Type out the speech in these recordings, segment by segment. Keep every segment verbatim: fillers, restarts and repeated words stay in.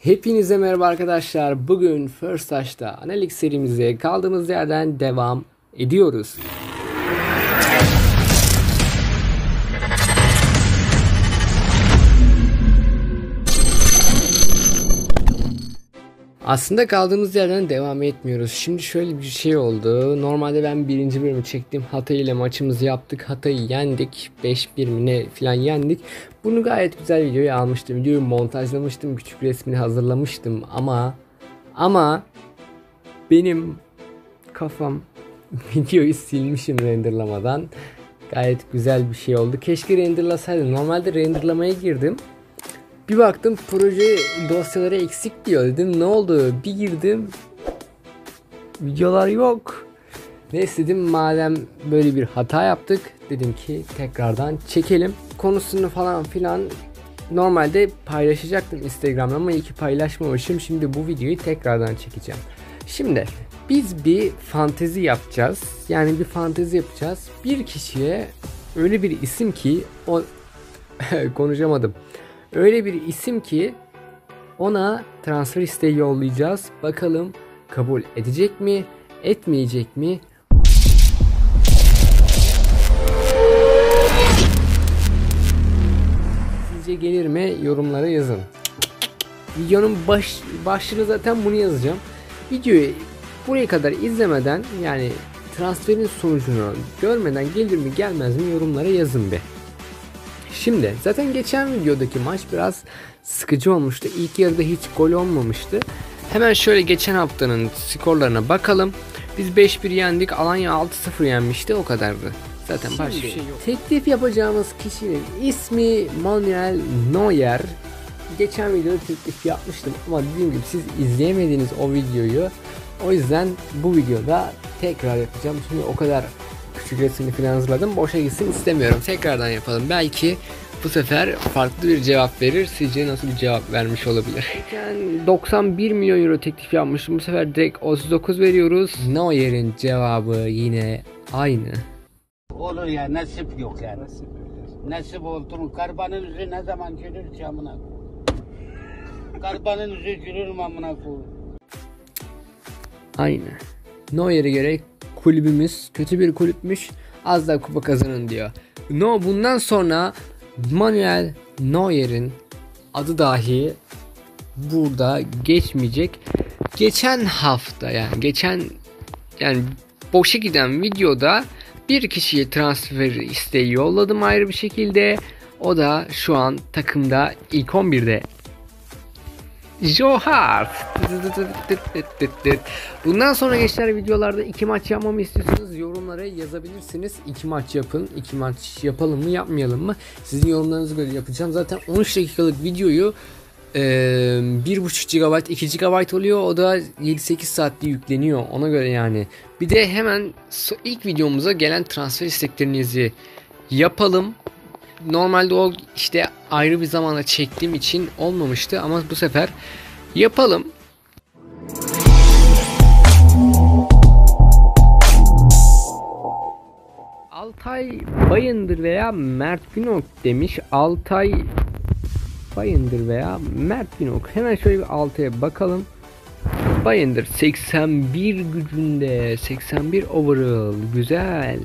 Hepinize merhaba arkadaşlar. Bugün First Touch'ta Analik serimize kaldığımız yerden devam ediyoruz. Aslında kaldığımız yerden devam etmiyoruz. Şimdi şöyle bir şey oldu. Normalde ben birinci bölümü çektim. Hatay ile maçımızı yaptık. Hatay'ı yendik. beş bir mi ne falan yendik. Bunu gayet güzel videoya almıştım. Videoyu montajlamıştım. Küçük resmini hazırlamıştım. Ama ama benim kafam videoyu silmişim renderlamadan. Gayet güzel bir şey oldu. Keşke renderlasaydım. Normalde renderlamaya girdim. Bir baktım proje dosyaları eksik diyor. Dedim ne oldu? Bir girdim. Videolar yok. Neyse dedim madem böyle bir hata yaptık. Dedim ki tekrardan çekelim. Konusunu falan filan normalde paylaşacaktım Instagram'da ama iyi ki paylaşmamışım. Şimdi bu videoyu tekrardan çekeceğim. Şimdi biz bir fantezi yapacağız. Yani bir fantezi yapacağız. Bir kişiye öyle bir isim ki o konuşamadım. Öyle bir isim ki ona transfer isteği yollayacağız. Bakalım kabul edecek mi, etmeyecek mi? Sizce gelir mi? Yorumlara yazın. Videonun baş, başlığını zaten bunu yazacağım. Videoyu buraya kadar izlemeden, yani transferin sonucunu görmeden gelir mi gelmez mi yorumlara yazın be. Şimdi zaten geçen videodaki maç biraz sıkıcı olmuştu. İlk yarıda hiç gol olmamıştı. Hemen şöyle geçen haftanın skorlarına bakalım. Biz beş bir yendik. Alanya altı sıfır yenmişti. O kadardı. Zaten başka bir şey yok. Teklif yapacağımız kişinin ismi Manuel Neuer. Geçen videoda teklif yapmıştım ama dediğim gibi siz izleyemediniz o videoyu. O yüzden bu videoda tekrar yapacağım. Şimdi o kadar küçük resmini falan hazırladım. Boşa gitsin istemiyorum. Tekrardan yapalım. Belki bu sefer farklı bir cevap verir. Sizce nasıl bir cevap vermiş olabilir? Yani doksan bir milyon euro teklif yapmıştım. Bu sefer direkt otuz dokuz veriyoruz. Neuer'in cevabı yine aynı. Olur ya, nasip yok yani. Nasip, nasip oldu. Karbanın yüzü ne zaman gülür ki amına? Karbanın yüzü gülür mü amına koyayım? Aynı. Neuer'e göre kulübümüz kötü bir kulüpmüş. Az daha kupa kazanın diyor. No, bundan sonra Manuel Neuer'in adı dahi burada geçmeyecek. Geçen hafta yani geçen yani boşa giden videoda bir kişiye transfer isteği yolladım ayrı bir şekilde. O da şu an takımda ilk on birde. Joe Hart. Bundan sonra geçer videolarda iki maç yapmamı istiyorsanız yorumlara yazabilirsiniz. İki maç yapın. İki maç yapalım mı yapmayalım mı? Sizin yorumlarınızı göre yapacağım. Zaten on üç dakikalık videoyu bir buçuk gigabayt iki gigabayt oluyor. O da yedi sekiz saatte yükleniyor. Ona göre yani. Bir de hemen ilk videomuza gelen transfer isteklerinizi yapalım. Normalde o işte ayrı bir zamanda çektiğim için olmamıştı ama bu sefer yapalım. Altay Bayındır veya Mert Günok demiş. Altay Bayındır veya Mert Günok. Hemen şöyle bir Altay'a bakalım. Bayındır seksen bir gücünde, seksen bir overall. Güzel.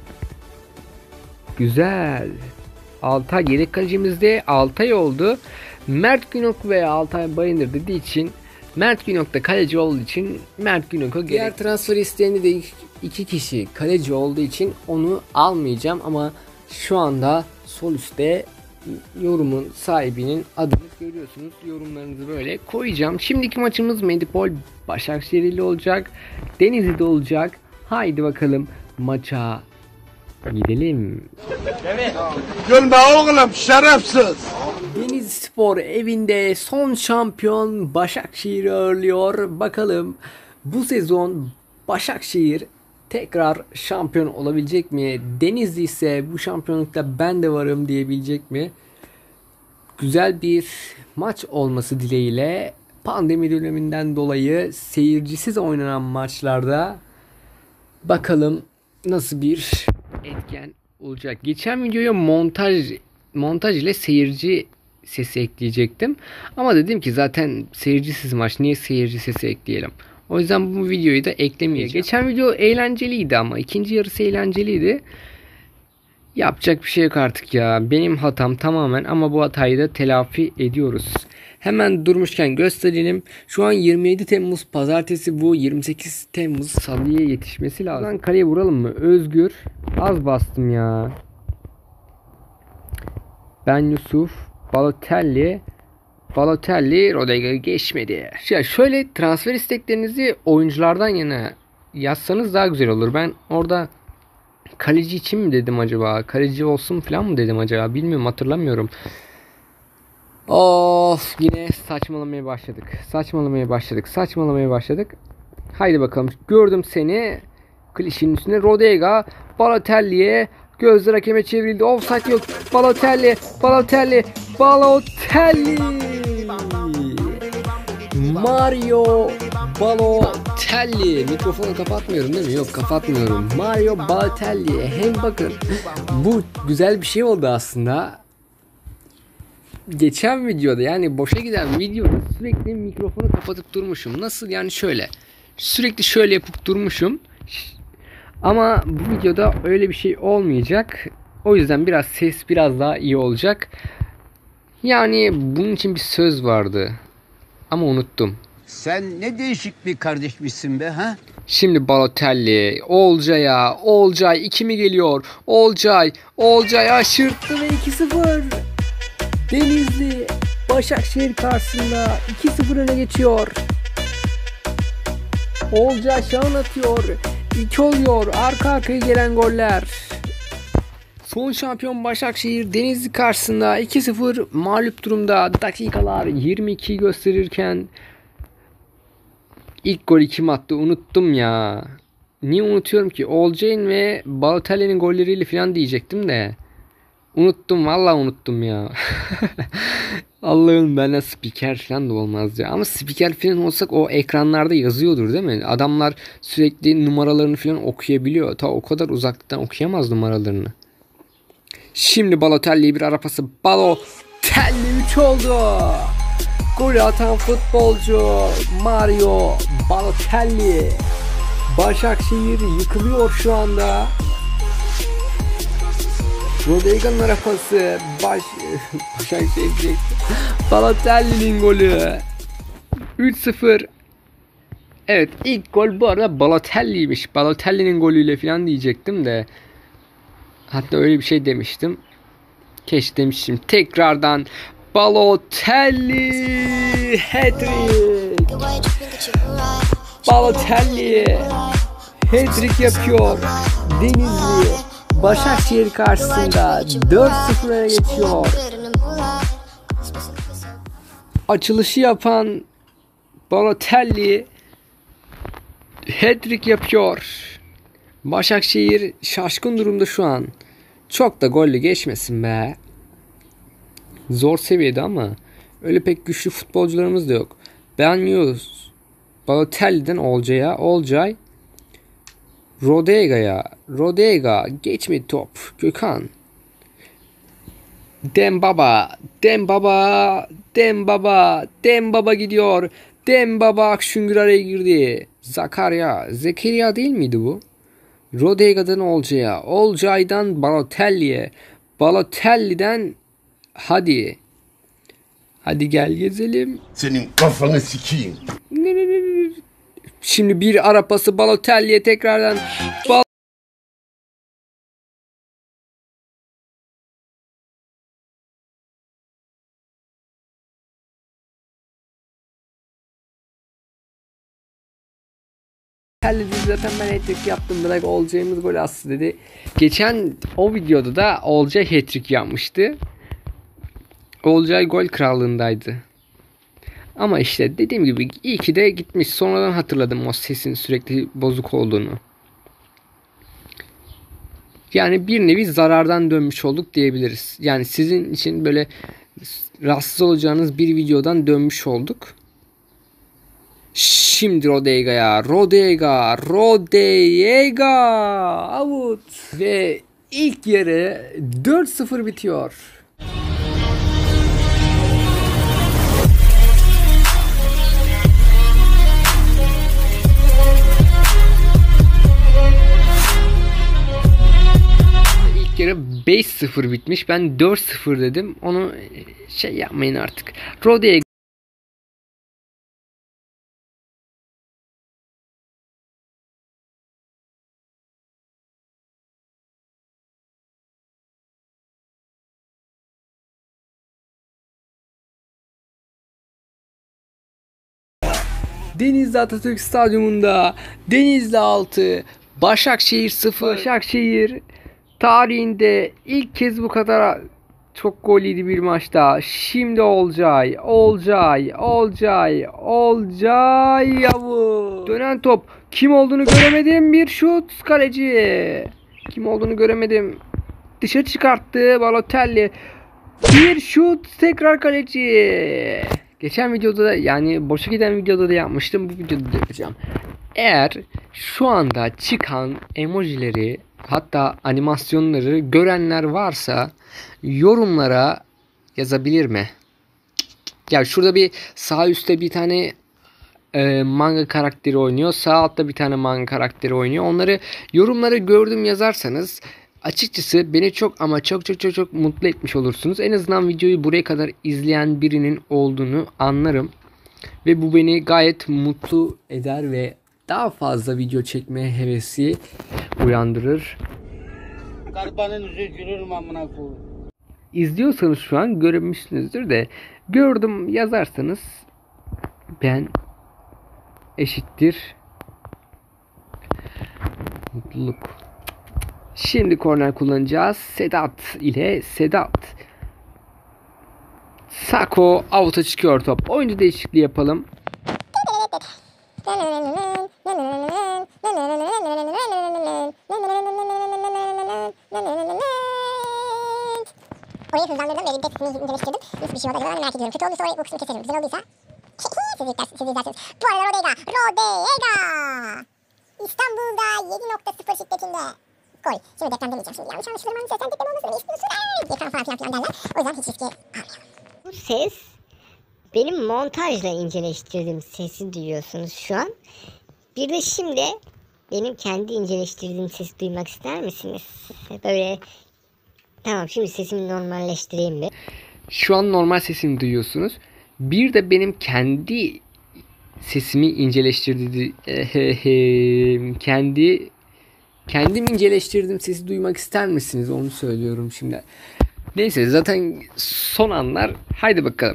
Güzel. Altay yedek kalecimizde Altay oldu. Mert Günok veya Altay Bayındır dediği için Mert Günok da kaleci olduğu için Mert Günok'a gerek. Diğer transfer isteğini de iki kişi kaleci olduğu için onu almayacağım ama şu anda sol üstte yorumun sahibinin adını görüyorsunuz. Yorumlarınızı böyle koyacağım. Şimdiki maçımız Medipol Başakşehir ile olacak. Denizli'de olacak. Haydi bakalım maça gidelim. Gülme oğlum şerefsiz. Denizlispor evinde son şampiyon Başakşehir'i ağırlıyor. Bakalım bu sezon Başakşehir tekrar şampiyon olabilecek mi? Denizli ise bu şampiyonlukta ben de varım diyebilecek mi? Güzel bir maç olması dileğiyle pandemi döneminden dolayı seyircisiz oynanan maçlarda bakalım nasıl bir etken olacak. Geçen videoya montaj montaj ile seyirci sesi ekleyecektim. Ama dedim ki zaten seyircisiz maç, niye seyirci sesi ekleyelim? O yüzden bu videoyu da eklemeyeceğim. Geçen video eğlenceliydi ama ikinci yarısı eğlenceliydi. Yapacak bir şey yok artık ya. Benim hatam tamamen ama bu hatayı da telafi ediyoruz. Hemen durmuşken gösterelim. Şu an yirmi yedi Temmuz pazartesi, bu yirmi sekiz Temmuz salıya yetişmesi lazım. Buradan kaleye vuralım mı? Özgür. Az bastım ya. Ben Yusuf. Balotelli. Balotelli. Rodega geçmedi. Ya şöyle transfer isteklerinizi oyunculardan yana yazsanız daha güzel olur. Ben orada kaleci için mi dedim acaba? Kaleci olsun falan mı dedim acaba? Bilmiyorum, hatırlamıyorum. Of, yine saçmalamaya başladık. Saçmalamaya başladık. Saçmalamaya başladık. Haydi bakalım. Gördüm seni. Klişenin üstüne Rodega. Balotelli'ye. Gözler hakeme çevrildi. Offside yok. Balotelli. Balotelli. Balotelli. Mario Balotelli. Mikrofonu kapatmıyorum değil mi? Yok, kapatmıyorum. Mario Balotelli. Hem bakın, bu güzel bir şey oldu aslında. Geçen videoda, yani boşa giden videoda sürekli mikrofonu kapatıp durmuşum. Nasıl yani? Şöyle. Sürekli şöyle yapıp durmuşum. Ama bu videoda öyle bir şey olmayacak. O yüzden biraz ses biraz daha iyi olacak. Yani bunun için bir söz vardı. Ama unuttum. Sen ne değişik bir kardeşmişsin be ha? Şimdi Balotelli, Olcay'a, Olcay iki mi geliyor? Olcay, Olcay aşırttı ve iki sıfır. Denizli, Başakşehir karşısında iki sıfır öne geçiyor. Olcay şahın atıyor. iki oluyor. Arka arkaya gelen goller. Son şampiyon Başakşehir Denizli karşısında iki sıfır mağlup durumda. Dakikalar yirmi iki gösterirken ilk golü kim attı unuttum ya. Niye unutuyorum ki? Olcay'ın ve Balotelli'nin golleriyle falan diyecektim de. Unuttum, vallahi unuttum ya. Allah'ım, benden spiker falan da olmaz ya. Ama spiker falan olsak o ekranlarda yazıyordur değil mi? Adamlar sürekli numaralarını falan okuyabiliyor. Ta o kadar uzaktan okuyamaz numaralarını. Şimdi Balotelli bir ara pası. Balotelli üç oldu. Golü atan futbolcu Mario Balotelli. Başakşehir yıkılıyor şu anda. Rodega'nın ara pası. Baş... Başakşehir. Balotelli'nin golü. üç sıfır. Evet, ilk gol bu arada Balotelli'ymiş. Balotelli'nin golüyle falan diyecektim de. Hatta öyle bir şey demiştim. Keşke demiştim. Tekrardan Balotelli hat-trick. Balotelli hat-trick yapıyor. Denizli Başakşehir karşısında dört sıfıra geçiyor. Açılışı yapan Balotelli hat-trick yapıyor. Başakşehir şaşkın durumda şu an. Çok da gollü geçmesin be. Zor seviyede ama öyle pek güçlü futbolcularımız da yok. Ben Yunus, Balotelli'den Olcay'a, Olcay Rodega'ya, Rodega geçmedi top. Gökhan, Dembaba, Dembaba, Dembaba, Dembaba gidiyor. Dembaba Akşüngür araya girdi. Zakaria, Zekeriya değil miydi bu? Rodega'dan Olcay'a, Olcay'dan Balotelli'ye, Balotelli'den hadi. Hadi gel gezelim. Senin kafanı sikeyim. Şimdi bir ara pası Balotelli'ye tekrardan. Bal Zaten ben hat-trick yaptım, bırak olacağımız gol attı dedi. Geçen o videoda da Olcay hat-trick yapmıştı. Olcay gol krallığındaydı. Ama işte dediğim gibi iyi ki de gitmiş. Sonradan hatırladım o sesin sürekli bozuk olduğunu. Yani bir nevi zarardan dönmüş olduk diyebiliriz. Yani sizin için böyle rahatsız olacağınız bir videodan dönmüş olduk. Şimdi Rodega'ya, Rodega, Rodega, out. Ve ilk yarı dört sıfır bitiyor. beş sıfır bitmiş. Ben dört sıfır dedim. Onu şey yapmayın artık. Rodeo Denizli Atatürk Stadyumunda Denizli altı Başakşehir sıfır. Başakşehir tarihinde ilk kez bu kadar çok gol yedi bir maçta. Şimdi Olcay, Olcay, Olcay, Olcay Yavuz. Dönen top. Kim olduğunu göremedim. Bir şut kaleci. Kim olduğunu göremedim. Dışarı çıkarttı Balotelli. Bir şut tekrar kaleci. Geçen videoda da, yani boşa giden videoda da yapmıştım. Bu videoda da yapacağım. Eğer şu anda çıkan emojileri, hatta animasyonları görenler varsa yorumlara yazabilir mi? Ya şurada bir sağ üstte bir tane e, manga karakteri oynuyor. Sağ altta bir tane manga karakteri oynuyor. Onları yorumlara gördüm yazarsanız açıkçası beni çok ama çok çok çok çok mutlu etmiş olursunuz. En azından videoyu buraya kadar izleyen birinin olduğunu anlarım. Ve bu beni gayet mutlu eder ve daha fazla video çekmeye hevesi uyandırır. Karbanın yüzü gülür amına koyayım. İzliyorsanız şu an görmüşsünüzdür de gördüm yazarsanız ben eşittir mutluluk. Şimdi korner kullanacağız. Sedat ile Sedat. Sako out'a çıkıyor top. Oyuncu değişikliği yapalım. Orayı hızlandırdım ve bir de indirmiştirdim. Nasıl bir şey oldu acaba merak ediyorum. Kötü olduysa orayı bu kısmı keserim. Güzel olduysa siz izlersiniz. Siz izlersiniz. Bu arada Rodega. Rodega. İstanbul'da yedi nokta sıfır şiddetinde. Gol. Şimdi deprem demeyeceğim şimdi. Yanlış anlaşılır mı? Sen deprem olmasını istiyorsun. Eee. Deprem falan filan filan derler. O yüzden hiç riski almayalım. Bu ses benim montajla inceleştirdiğim sesi duyuyorsunuz şu an. Bir de şimdi benim kendi inceleştirdiğim sesi duymak ister misiniz? Böyle... Tamam, şimdi sesimi normalleştireyim bir. Şu an normal sesimi duyuyorsunuz. Bir de benim kendi sesimi inceleştirdiği kendi kendim inceleştirdiğim sesi duymak ister misiniz? Onu söylüyorum şimdi. Neyse zaten son anlar. Haydi bakalım.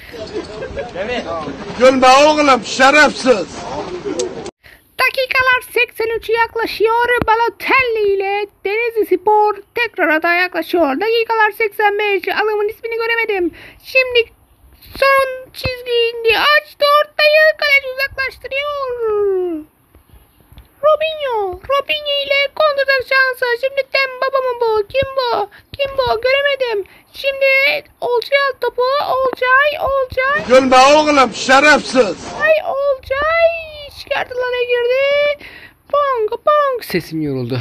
Gülme oğlum şerefsiz. Dakikalar seksen üçe yaklaşıyor. Balotelli ile Denizli Spor tekrar atağa yaklaşıyor. Dakikalar seksen beş. Adamın ismini göremedim. Şimdi son çizgi indi. Açtı ortayı. Kaleci uzaklaştırıyor. Robinho. Robinho ile kontratak şansı. Şimdi Dembaba mı bu? Kim bu? Kim bu? Göremedim. Şimdi Olcay al topu. Olcay. Olcay. Gülme oğlum şerefsiz. Ay Olcay. Çıkartılara girdi. Bong bong. Sesim yoruldu.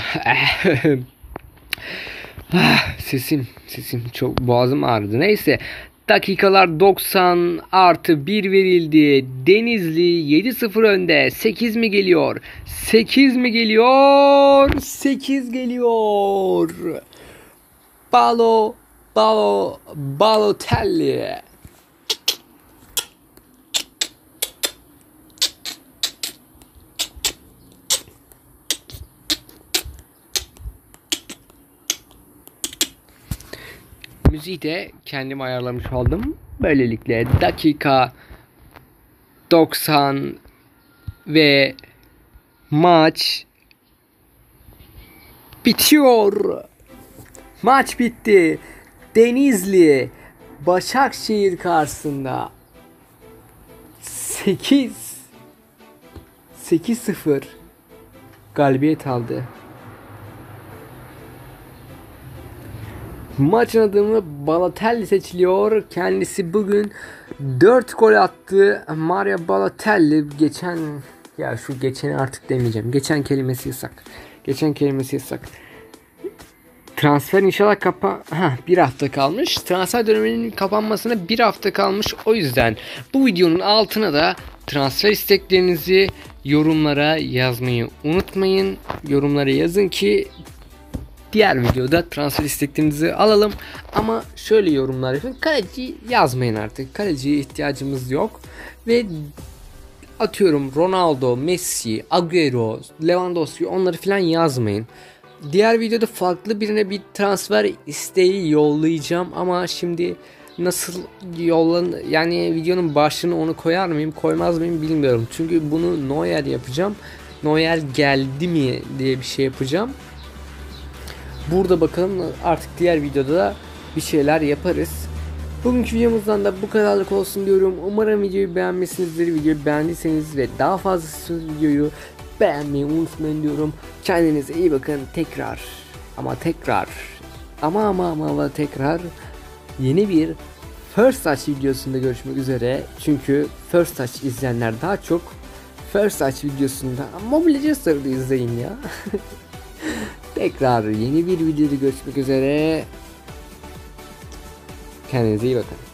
sesim sesim çok boğazım ağrıdı. Neyse. Dakikalar doksan artı bir verildi. Denizli yedi sıfır önde. sekiz mi geliyor? sekiz mi geliyor? sekiz geliyor. Balo Balo Balotelli. Müziği de kendim ayarlamış oldum. Böylelikle dakika doksan ve maç bitiyor. Maç bitti. Denizli Başakşehir karşısında sekiz sekiz sıfır galibiyet aldı. Maçın adamı Balotelli seçiliyor. Kendisi bugün dört gol attı. Mario Balotelli geçen, ya şu geçeni artık demeyeceğim. Geçen kelimesi yasak. Geçen kelimesi yasak. Transfer inşallah kapa... Heh, bir hafta kalmış. Transfer döneminin kapanmasına bir hafta kalmış. O yüzden bu videonun altına da transfer isteklerinizi yorumlara yazmayı unutmayın. Yorumlara yazın ki diğer videoda transfer isteklerinizi alalım. Ama şöyle yorumlar yapın. Kaleci yazmayın artık. Kaleciye ihtiyacımız yok. Ve atıyorum Ronaldo, Messi, Agüero, Lewandowski onları falan yazmayın. Diğer videoda farklı birine bir transfer isteği yollayacağım ama şimdi nasıl yollan yani videonun başlığına onu koyar mıyım koymaz mıyım bilmiyorum. Çünkü bunu Neuer yapacağım. Neuer geldi mi diye bir şey yapacağım. Burada bakalım artık diğer videoda da bir şeyler yaparız. Bugünkü videomuzdan da bu kadarlık olsun diyorum. Umarım videoyu beğenmişsinizdir. Videoyu beğendiyseniz ve daha fazlası videoyu beğenmeyi unutmayın diyorum. Kendinize iyi bakın. Tekrar ama tekrar ama ama ama, ama tekrar yeni bir First Touch videosunda görüşmek üzere. Çünkü First Touch izleyenler daha çok First Touch videosunda Mobile Legends'ı izleyin ya. Tekrar yeni bir videoda görüşmek üzere. Kendinize iyi bakın.